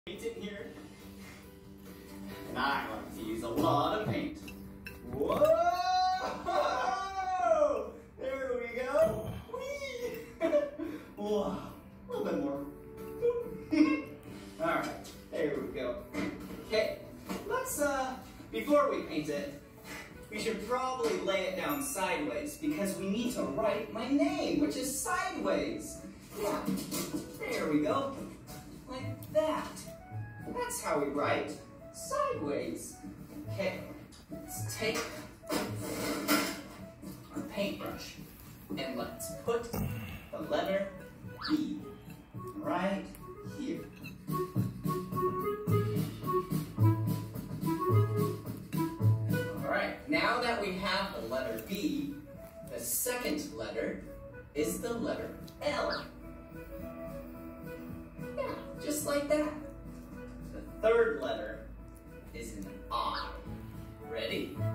Paint it here. And I like to use a lot of paint. Whoa! There we go. Whee! Whoa. A little bit more. Alright, there we go. Okay, let's, before we paint it, we should probably lay it down sideways because we need to write my name, which is sideways. Yeah, there we go. Like that. That's how we write sideways. Okay, let's take our paintbrush and let's put the letter B right here. Alright, now that we have the letter B, the second letter is the letter L. Yeah, just like that. The third letter is an I. Ready?